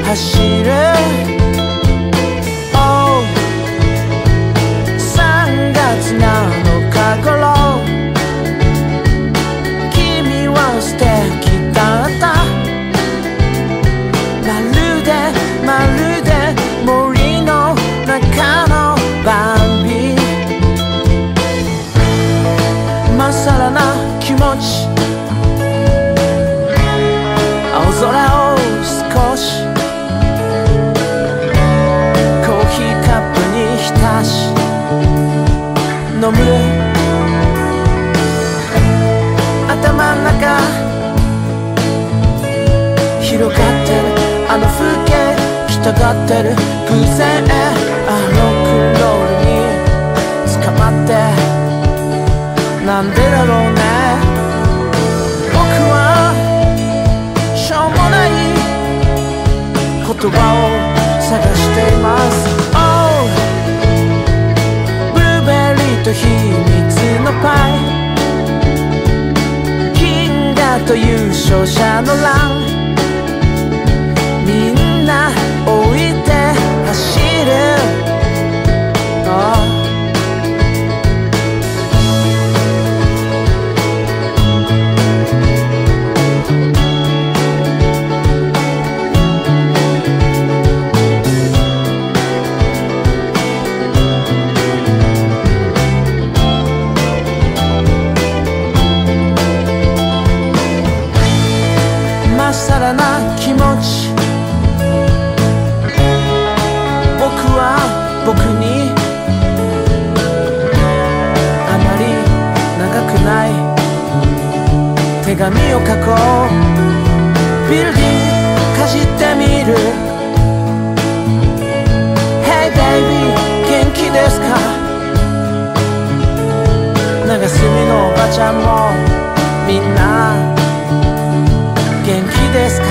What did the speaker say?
走る。Oh 3月7日頃、君は素敵だった。まるで森の中のバンビー。まっさらな気持ち、青空を少しコーヒーカップに浸し飲む。頭の中広がってるあの風景、来たがってる偶然、あのクロールに捕まって、なんでだろうね。僕はしょうもない言葉を探しています。 Oh ブルーベリーと秘密のパイ、銀河と優勝者の欄、みんな置いて走る。まっさらな気持ち、僕にあまり長くない手紙を書こう。ビルディングかじってみる。 Hey baby 元気ですか。長住のおばちゃんもみんな元気ですか。